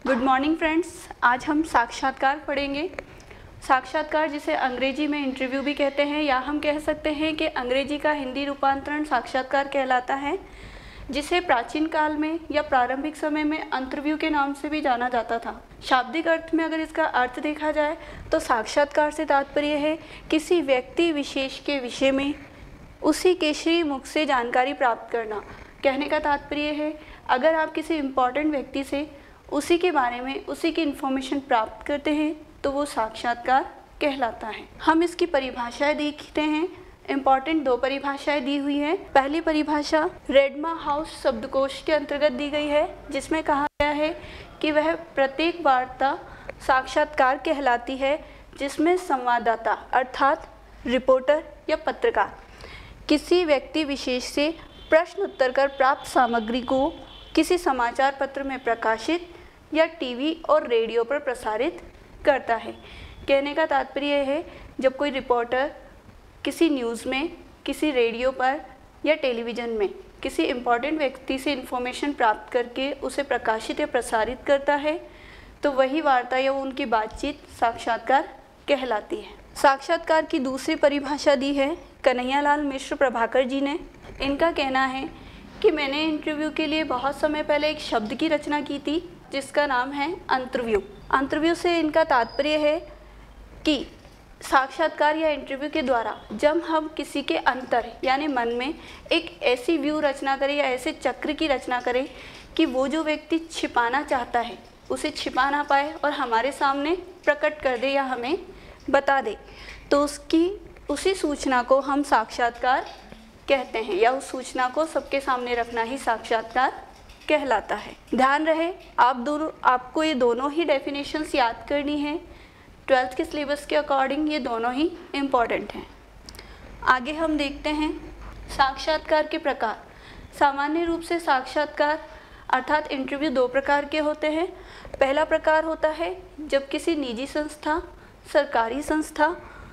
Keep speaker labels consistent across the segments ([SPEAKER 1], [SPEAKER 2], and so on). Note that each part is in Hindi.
[SPEAKER 1] Good morning friends. आज हम साक्षात्कार पढ़ेंगे। साक्षात्कार जिसे अंग्रेजी में इंटरव्यू भी कहते हैं, या हम कह सकते हैं कि अंग्रेजी का हिंदी रूपांतरण साक्षात्कार कहलाता है, जिसे प्राचीन काल में या प्रारंभिक समय में इंटरव्यू के नाम से भी जाना जाता था। शाब्दिक अर्थ में अगर इसका अर्थ देखा जाए तो साक्षात्कार से तात्पर्य है किसी व्यक्ति विशेष के विषय में उसी के श्री मुख से जानकारी प्राप्त करना। कहने का तात्पर्य है अगर आप किसी इम्पोर्टेंट व्यक्ति से उसी के बारे में उसी की इन्फॉर्मेशन प्राप्त करते हैं तो वो साक्षात्कार कहलाता है। हम इसकी परिभाषाएं देखते हैं। इम्पॉर्टेंट 2 परिभाषाएं दी हुई है। पहली परिभाषा रेडमा हाउस शब्दकोश के अंतर्गत दी गई है, जिसमें कहा गया है कि वह प्रत्येक वार्ता साक्षात्कार कहलाती है जिसमें संवाददाता अर्थात रिपोर्टर या पत्रकार किसी व्यक्ति विशेष से प्रश्न उत्तर कर प्राप्त सामग्री को किसी समाचार पत्र में प्रकाशित या टीवी और रेडियो पर प्रसारित करता है। कहने का तात्पर्य है जब कोई रिपोर्टर किसी न्यूज़ में, किसी रेडियो पर या टेलीविज़न में किसी इम्पॉर्टेंट व्यक्ति से इन्फॉर्मेशन प्राप्त करके उसे प्रकाशित या प्रसारित करता है तो वही वार्ता या उनकी बातचीत साक्षात्कार कहलाती है। साक्षात्कार की दूसरी परिभाषा दी है कन्हैयालाल मिश्र प्रभाकर जी ने। इनका कहना है कि मैंने इंटरव्यू के लिए बहुत समय पहले एक शब्द की रचना की थी जिसका नाम है अंतरव्यू। अंतरव्यू से इनका तात्पर्य है कि साक्षात्कार या इंटरव्यू के द्वारा जब हम किसी के अंतर यानी मन में एक ऐसी व्यू रचना करें या ऐसे चक्र की रचना करें कि वो जो व्यक्ति छिपाना चाहता है उसे छिपा ना पाए और हमारे सामने प्रकट कर दे या हमें बता दे, तो उसी सूचना को हम साक्षात्कार कहते हैं, या उस सूचना को सबके सामने रखना ही साक्षात्कार कहलाता है। ध्यान रहे आपको ये दोनों ही डेफिनेशंस याद करनी है। 12th के सिलेबस के अकॉर्डिंग ये दोनों ही इम्पॉर्टेंट हैं। आगे हम देखते हैं साक्षात्कार के प्रकार। सामान्य रूप से साक्षात्कार अर्थात इंटरव्यू 2 प्रकार के होते हैं। पहला प्रकार होता है जब किसी निजी संस्था, सरकारी संस्था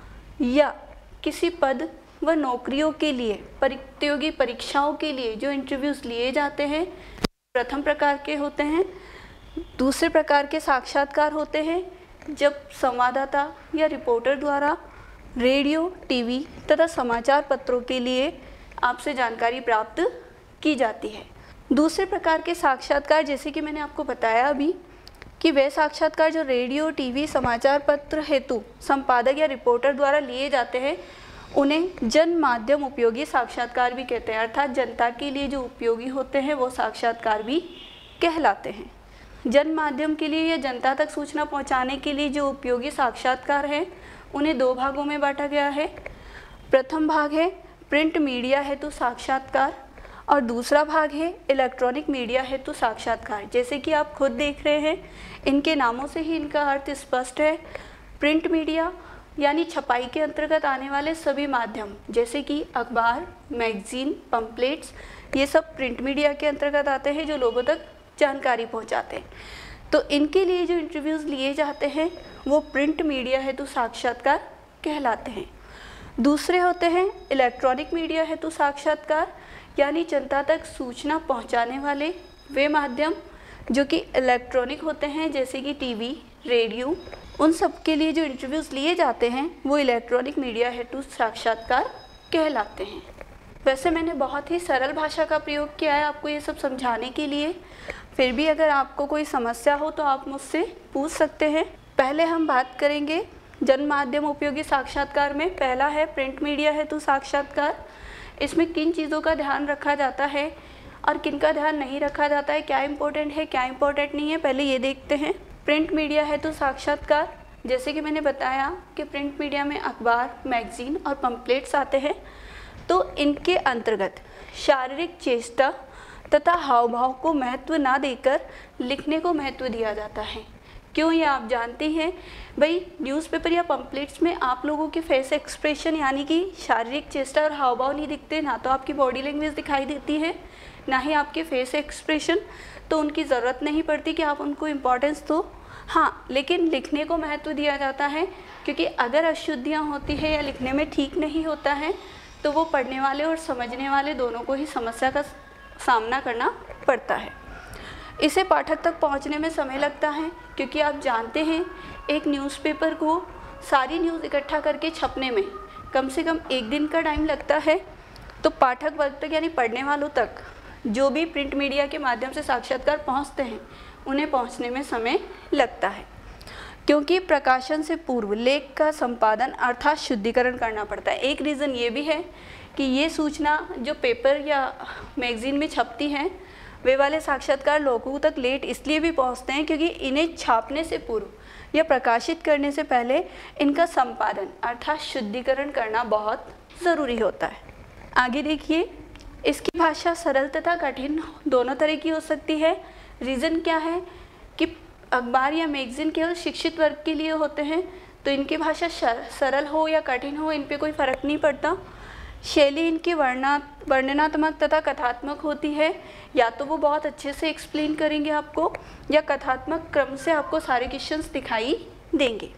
[SPEAKER 1] या किसी पद व नौकरियों के लिए प्रतियोगी परीक्षाओं के लिए जो इंटरव्यूज़ लिए जाते हैं प्रथम प्रकार के होते हैं। दूसरे प्रकार के साक्षात्कार होते हैं जब संवाददाता या रिपोर्टर द्वारा रेडियो, टीवी तथा समाचार पत्रों के लिए आपसे जानकारी प्राप्त की जाती है। दूसरे प्रकार के साक्षात्कार जैसे कि मैंने आपको बताया अभी कि वे साक्षात्कार जो रेडियो, टीवी, समाचार पत्र हेतु संपादक या रिपोर्टर द्वारा लिए जाते हैं उन्हें जन माध्यम उपयोगी साक्षात्कार भी कहते हैं, अर्थात जनता के लिए जो उपयोगी होते हैं वो साक्षात्कार भी कहलाते हैं। जन माध्यम के लिए या जनता तक सूचना पहुंचाने के लिए जो उपयोगी साक्षात्कार हैं उन्हें 2 भागों में बांटा गया है। प्रथम भाग है प्रिंट मीडिया हेतु साक्षात्कार और दूसरा भाग है इलेक्ट्रॉनिक मीडिया हेतु साक्षात्कार। जैसे कि आप खुद देख रहे हैं, इनके नामों से ही इनका अर्थ स्पष्ट है। प्रिंट मीडिया यानी छपाई के अंतर्गत आने वाले सभी माध्यम जैसे कि अखबार, मैगजीन, पम्पलेट्स, ये सब प्रिंट मीडिया के अंतर्गत आते हैं जो लोगों तक जानकारी पहुंचाते हैं। तो इनके लिए जो इंटरव्यूज़ लिए जाते हैं वो प्रिंट मीडिया हेतु साक्षात्कार कहलाते हैं। दूसरे होते हैं इलेक्ट्रॉनिक मीडिया हेतु साक्षात्कार, यानी जनता तक सूचना पहुंचाने वाले वे माध्यम जो कि इलेक्ट्रॉनिक होते हैं जैसे कि टीवी, रेडियो, उन सब के लिए जो इंटरव्यूज़ लिए जाते हैं वो इलेक्ट्रॉनिक मीडिया हेतु साक्षात्कार कहलाते हैं। वैसे मैंने बहुत ही सरल भाषा का प्रयोग किया है आपको ये सब समझाने के लिए, फिर भी अगर आपको कोई समस्या हो तो आप मुझसे पूछ सकते हैं। पहले हम बात करेंगे जन माध्यम उपयोगी साक्षात्कार में। पहला है प्रिंट मीडिया हेतु साक्षात्कार। इसमें किन चीज़ों का ध्यान रखा जाता है और किन का ध्यान नहीं रखा जाता है, क्या इम्पोर्टेंट है क्या इम्पोर्टेंट नहीं है, पहले ये देखते हैं। प्रिंट मीडिया हेतु साक्षात्कार, जैसे कि मैंने बताया कि प्रिंट मीडिया में अखबार, मैगजीन और पम्पलेट्स आते हैं, तो इनके अंतर्गत शारीरिक चेष्टा तथा हाव भाव को महत्व ना देकर लिखने को महत्व दिया जाता है। क्यों, ये आप जानते हैं भाई, न्यूज़पेपर या पम्पलेट्स में आप लोगों के फेस एक्सप्रेशन यानी कि शारीरिक चेष्टा और हाव भाव नहीं दिखते, ना तो आपकी बॉडी लैंग्वेज दिखाई देती है ना ही आपके फेस एक्सप्रेशन, तो उनकी ज़रूरत नहीं पड़ती कि आप उनको इम्पोर्टेंस दो। हाँ, लेकिन लिखने को महत्व दिया जाता है क्योंकि अगर अशुद्धियाँ होती है या लिखने में ठीक नहीं होता है तो वो पढ़ने वाले और समझने वाले दोनों को ही समस्या का सामना करना पड़ता है। इसे पाठक तक पहुंचने में समय लगता है, क्योंकि आप जानते हैं एक न्यूज़पेपर को सारी न्यूज़ इकट्ठा करके छपने में कम से कम 1 दिन का टाइम लगता है। तो पाठक वर्ग तक यानी पढ़ने वालों तक जो भी प्रिंट मीडिया के माध्यम से साक्षात्कार पहुंचते हैं उन्हें पहुंचने में समय लगता है, क्योंकि प्रकाशन से पूर्व लेख का संपादन अर्थात शुद्धिकरण करना पड़ता है। एक रीज़न ये भी है कि ये सूचना जो पेपर या मैगज़ीन में छपती है वे वाले साक्षात्कार लोगों तक लेट इसलिए भी पहुंचते हैं क्योंकि इन्हें छापने से पूर्व या प्रकाशित करने से पहले इनका संपादन अर्थात शुद्धिकरण करना बहुत ज़रूरी होता है। आगे देखिए, इसकी भाषा सरल तथा कठिन दोनों तरह की हो सकती है। रीज़न क्या है कि अखबार या मैगज़ीन केवल शिक्षित वर्ग के लिए होते हैं, तो इनकी भाषा सरल हो या कठिन हो इन पे कोई फ़र्क नहीं पड़ता। शैली इनकी वर्णनात्मक तथा कथात्मक होती है, या तो वो बहुत अच्छे से एक्सप्लेन करेंगे आपको या कथात्मक क्रम से आपको सारे क्वेश्चंस दिखाई देंगे।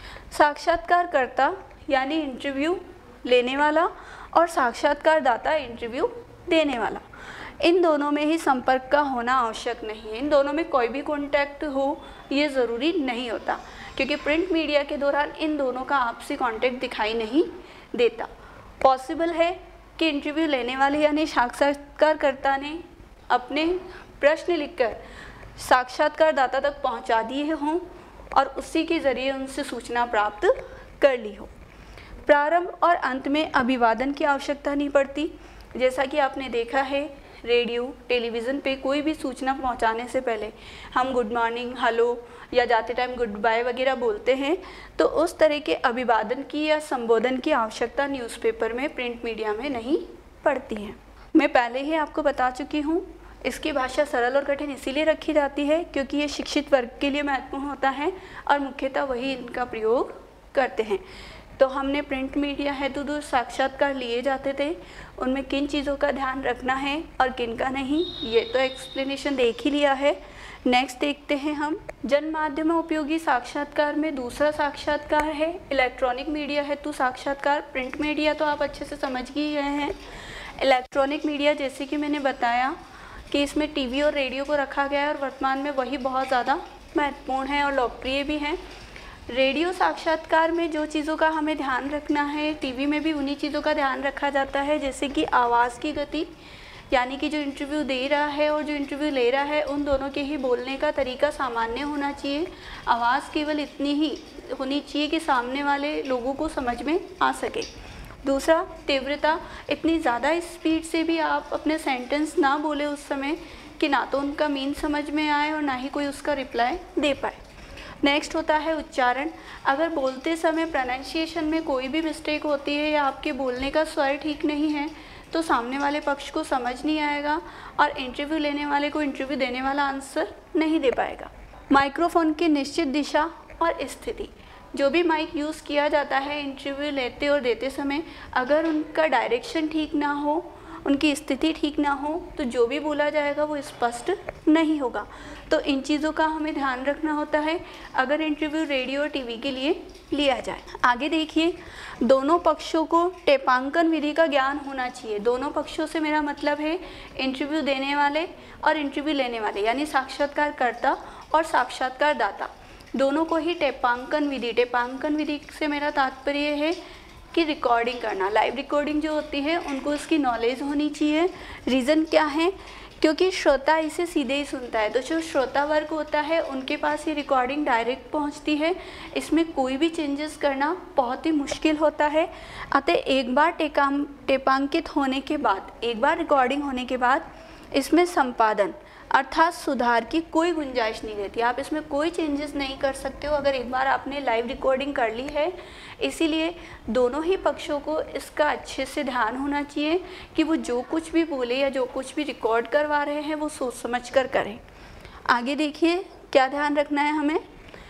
[SPEAKER 1] साक्षात्कारकर्ता यानी इंटरव्यू लेने वाला और साक्षात्कारदाता इंटरव्यू देने वाला, इन दोनों में ही संपर्क का होना आवश्यक नहीं है। इन दोनों में कोई भी कॉन्टैक्ट हो ये ज़रूरी नहीं होता, क्योंकि प्रिंट मीडिया के दौरान इन दोनों का आपसी कॉन्टैक्ट दिखाई नहीं देता। पॉसिबल है कि इंटरव्यू लेने वाले यानी साक्षात्कारकर्ता ने अपने प्रश्न लिखकर साक्षात्कारदाता तक पहुंचा दिए हों और उसी के ज़रिए उनसे सूचना प्राप्त कर ली हो। प्रारंभ और अंत में अभिवादन की आवश्यकता नहीं पड़ती। जैसा कि आपने देखा है रेडियो टेलीविज़न पे कोई भी सूचना पहुंचाने से पहले हम गुड मॉर्निंग, हेलो या जाते टाइम गुड बाय वगैरह बोलते हैं, तो उस तरह के अभिवादन की या संबोधन की आवश्यकता न्यूज़पेपर में प्रिंट मीडिया में नहीं पड़ती है। मैं पहले ही आपको बता चुकी हूँ, इसकी भाषा सरल और कठिन इसीलिए रखी जाती है क्योंकि ये शिक्षित वर्ग के लिए महत्वपूर्ण होता है और मुख्यतः वही इनका प्रयोग करते हैं। तो हमने प्रिंट मीडिया हेतु जो साक्षात्कार लिए जाते थे उनमें किन चीज़ों का ध्यान रखना है और किन का नहीं, ये तो एक्सप्लेनेशन देख ही लिया है। नेक्स्ट देखते हैं हम जन माध्यम उपयोगी साक्षात्कार में दूसरा साक्षात्कार है इलेक्ट्रॉनिक मीडिया हेतु साक्षात्कार। प्रिंट मीडिया तो आप अच्छे से समझ ही गए हैं। इलेक्ट्रॉनिक मीडिया जैसे कि मैंने बताया कि इसमें टीवी और रेडियो को रखा गया है और वर्तमान में वही बहुत ज़्यादा महत्वपूर्ण है और लोकप्रिय भी हैं। रेडियो साक्षात्कार में जो चीज़ों का हमें ध्यान रखना है, टीवी में भी उन्हीं चीज़ों का ध्यान रखा जाता है, जैसे कि आवाज़ की गति, यानी कि जो इंटरव्यू दे रहा है और जो इंटरव्यू ले रहा है उन दोनों के ही बोलने का तरीका सामान्य होना चाहिए। आवाज़ केवल इतनी ही होनी चाहिए कि सामने वाले लोगों को समझ में आ सके। दूसरा, तीव्रता, इतनी ज़्यादा स्पीड से भी आप अपने सेंटेंस ना बोले उस समय कि ना तो उनका मीन समझ में आए और ना ही कोई उसका रिप्लाई दे पाए। नेक्स्ट होता है उच्चारण। अगर बोलते समय प्रोनाउंसिएशन में कोई भी मिस्टेक होती है या आपके बोलने का स्वर ठीक नहीं है तो सामने वाले पक्ष को समझ नहीं आएगा और इंटरव्यू लेने वाले को इंटरव्यू देने वाला आंसर नहीं दे पाएगा। माइक्रोफोन की निश्चित दिशा और स्थिति, जो भी माइक यूज़ किया जाता है इंटरव्यू लेते और देते समय, अगर उनका डायरेक्शन ठीक ना हो, उनकी स्थिति ठीक ना हो तो जो भी बोला जाएगा वो स्पष्ट नहीं होगा। तो इन चीज़ों का हमें ध्यान रखना होता है अगर इंटरव्यू रेडियो और टीवी के लिए लिया जाए। आगे देखिए, दोनों पक्षों को टेपांकन विधि का ज्ञान होना चाहिए। दोनों पक्षों से मेरा मतलब है इंटरव्यू देने वाले और इंटरव्यू लेने वाले, यानी साक्षात्कारकर्ता और साक्षात्कारदाता, दोनों को ही टेपांकन विधि से मेरा तात्पर्य है कि रिकॉर्डिंग करना, लाइव रिकॉर्डिंग जो होती है उनको इसकी नॉलेज होनी चाहिए। रीज़न क्या है? क्योंकि श्रोता इसे सीधे ही सुनता है, तो जो श्रोता वर्ग होता है उनके पास ये रिकॉर्डिंग डायरेक्ट पहुंचती है। इसमें कोई भी चेंजेस करना बहुत ही मुश्किल होता है। अतः एक बार टेपांकित होने के बाद, एक बार रिकॉर्डिंग होने के बाद इसमें संपादन अर्थात सुधार की कोई गुंजाइश नहीं रहती। आप इसमें कोई चेंजेस नहीं कर सकते हो अगर एक बार आपने लाइव रिकॉर्डिंग कर ली है। इसीलिए दोनों ही पक्षों को इसका अच्छे से ध्यान होना चाहिए कि वो जो कुछ भी बोले या जो कुछ भी रिकॉर्ड करवा रहे हैं वो सोच समझ कर करें। आगे देखिए क्या ध्यान रखना है हमें।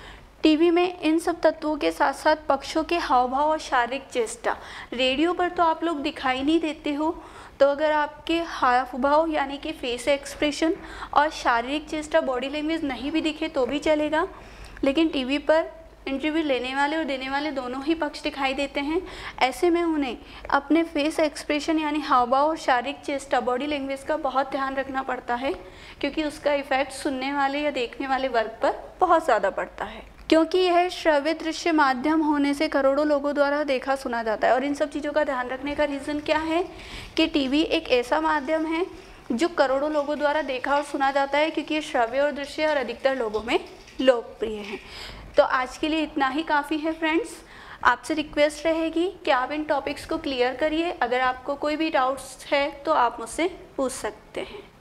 [SPEAKER 1] टीवी में इन सब तत्वों के साथ साथ पक्षों के हाव भाव और शारीरिक चेष्टा, रेडियो पर तो आप लोग दिखाई नहीं देते हो, तो अगर आपके हाव भाव यानी कि फेस एक्सप्रेशन और शारीरिक चेष्टा, बॉडी लैंग्वेज नहीं भी दिखे तो भी चलेगा, लेकिन टीवी पर इंटरव्यू लेने वाले और देने वाले दोनों ही पक्ष दिखाई देते हैं। ऐसे में उन्हें अपने फेस एक्सप्रेशन यानी हाव भाव और शारीरिक चेष्टा बॉडी लैंग्वेज का बहुत ध्यान रखना पड़ता है, क्योंकि उसका इफ़ेक्ट सुनने वाले या देखने वाले वर्ग पर बहुत ज़्यादा पड़ता है। क्योंकि यह श्रव्य दृश्य माध्यम होने से करोड़ों लोगों द्वारा देखा सुना जाता है। और इन सब चीज़ों का ध्यान रखने का रीज़न क्या है कि टीवी एक ऐसा माध्यम है जो करोड़ों लोगों द्वारा देखा और सुना जाता है, क्योंकि ये श्रव्य और दृश्य और अधिकतर लोगों में लोकप्रिय है। तो आज के लिए इतना ही काफ़ी है फ्रेंड्स। आपसे रिक्वेस्ट रहेगी कि आप इन टॉपिक्स को क्लियर करिए। अगर आपको कोई भी डाउट्स है तो आप मुझसे पूछ सकते हैं।